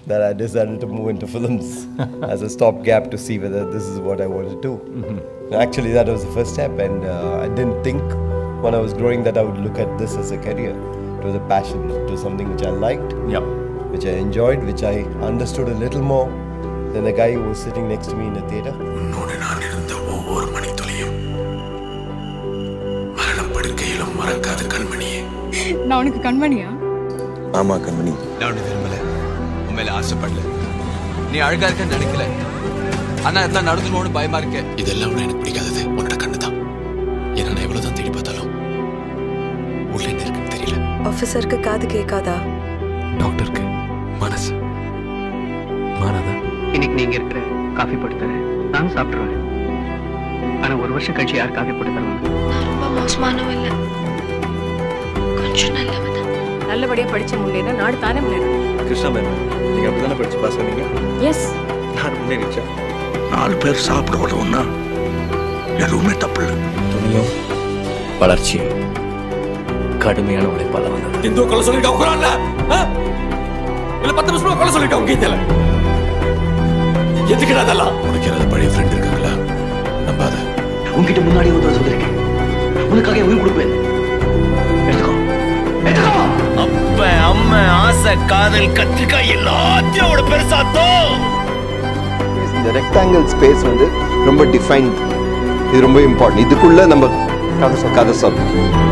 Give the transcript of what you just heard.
that I decided to move into films as a stopgap to see whether this is what I wanted to do. Actually, that was the first step, and I didn't think when I was growing that I would look at this as a career. It was a passion. It was something which I liked, which I enjoyed, which I understood a little more than the guy who was sitting next to me in the theatre. நான் உனக்கு கண்மணியா? ஆமா கண்மணி. நான் உன்னை விரும்பல, உன் மேல ஆசைப்படல, நீ அழகா இருக்கன்னு நினைக்கல, ஆனா இதெல்லாம் நடந்துருமோன்னு பயமா இருக்கு. இதெல்லாம் எனக்கு பிடிக்காதது உன்னோட கண்ணு தான். ஏன்னா நான் எவ்வளவுதான் தேடி பார்த்தாலும் உள்ள என்ன இருக்குன்னு தெரியல. ஆஃபீஸருக்கு காது கேட்காதா? டாக்டருக்கு மனசு மாறாதா? இன்னைக்கு நீங்க இருக்கிற காஃபி போட்டு தரேன், நானும் சாப்பிட்டுருவேன். ஆனா ஒரு வருஷம் கழிச்சு யார் காஃபி போட்டு தருவாங்க? நான் ரொம்ப மோசமானவ இல்ல, கொஞ்சம் நல்லவதான். நல்லபடியா படிச்சு முன்னேற நாடு தானே முன்னேறும். கிருஷ்ணா மேம், நீங்க அப்படிதானே படிச்சு பாஸ் பண்ணீங்க? எஸ். நான் முன்னேறிச்சா? 4 பேர் சாப்பிட வரணும்னா எதுவுமே தப்பு இல்லை. துணியும் வளர்ச்சியும் கடுமையான உழைப்பால வந்தது. இந்து கொலை சொல்லிருக்காங்க குரான்ல, இல்ல 10 நிமிஷமா கொலை சொல்லிருக்காங்க கீதையில. எதுக்குடா அதெல்லாம்? உனக்கு யாராவது பழைய ஃப்ரெண்ட் இருக்காங்களா? நம்பாத. உன்கிட்ட முன்னாடி ஒரு சொல்லிருக்கேன், உனக்காக உயிர் கொடுப்பேன். எடுத்துக்கோ, எடுத்துக்கோ. அப்ப அம்மா ஆசை காதல் கத்திரிக்காய் எல்லாத்தையும் பெருசாத்தோ. இந்த ரெக்டாங்கிள் ஸ்பேஸ் வந்து ரொம்ப டிஃபைன்ட். இது ரொம்ப இம்பார்ட்டன்ட். இதுக்குள்ள நம்ம கதை சொல்லணும்.